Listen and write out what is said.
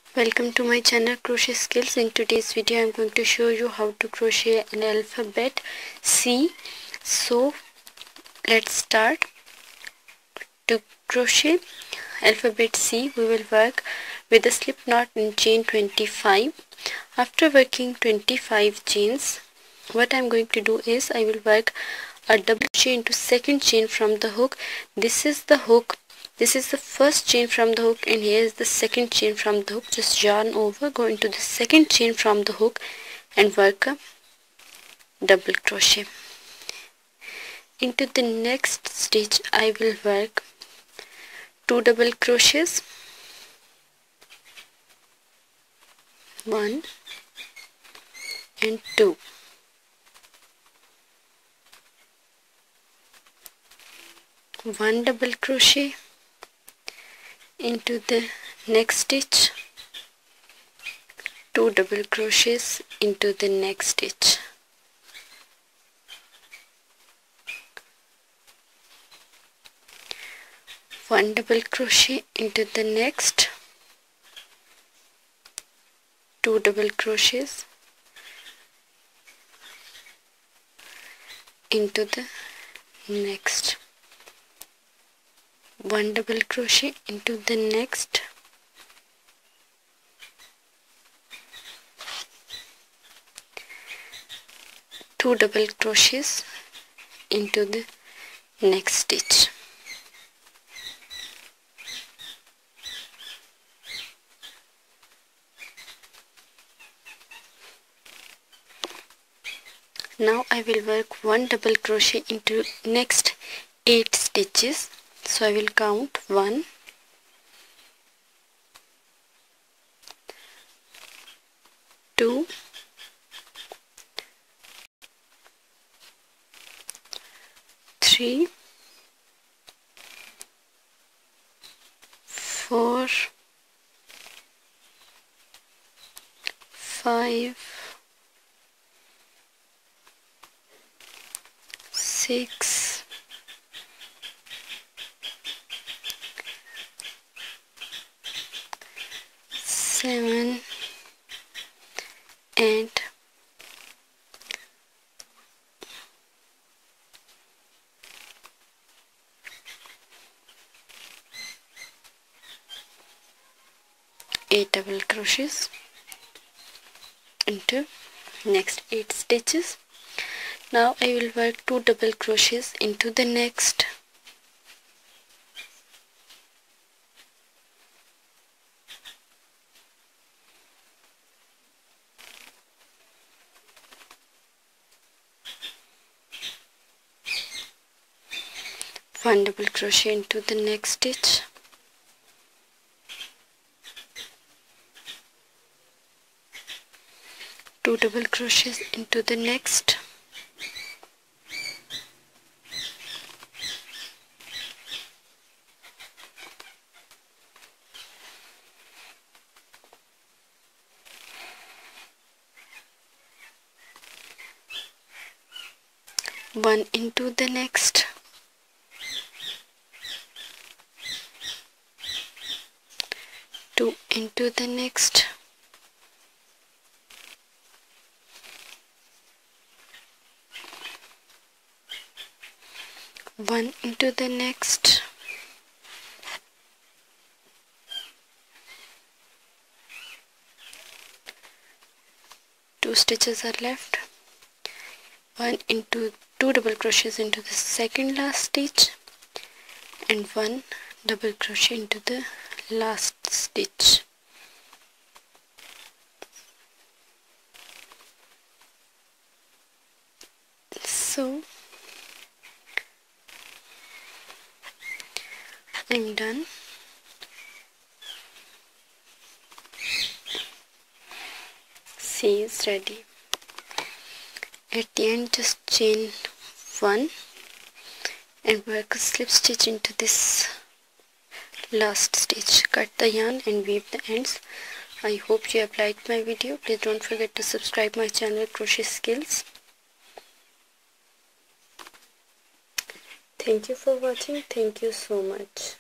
Welcome to my channel Crochet Skills. In today's video I am going to show you how to crochet an alphabet C. So let's start. To crochet alphabet C we will work with a slip knot in chain 25. After working 25 chains, what I am going to do is I will work a double crochet into second chain from the hook. This is the hook. This is the first chain from the hook and here is the second chain from the hook. Just yarn over, go into the second chain from the hook and work a double crochet. Into the next stitch I will work 2 double crochets, 1 and 2. One double crochet into the next stitch, 2 double crochets into the next stitch, one double crochet into the next, 2 double crochets into the next, one double crochet into the next, two double crochets into the next stitch. Now I will work 1 double crochet into next 8 stitches. So I will count 1, 2, 3, 4, 5, 6, 7 and 8 double crochets into next 8 stitches. Now I will work 2 double crochets into the next, one double crochet into the next stitch, two double crochets into the next, one into the next, two into the next, one into the next, two stitches are left, one into 2 double crochets into the second last stitch and 1 double crochet into the last stitch. So I'm done. C is ready. At the end just chain 1 and work a slip stitch into this last stitch. Cut the yarn and weave the ends. I hope you have liked my video. Please don't forget to subscribe my channel Crochet Skills. Thank you for watching. Thank you so much.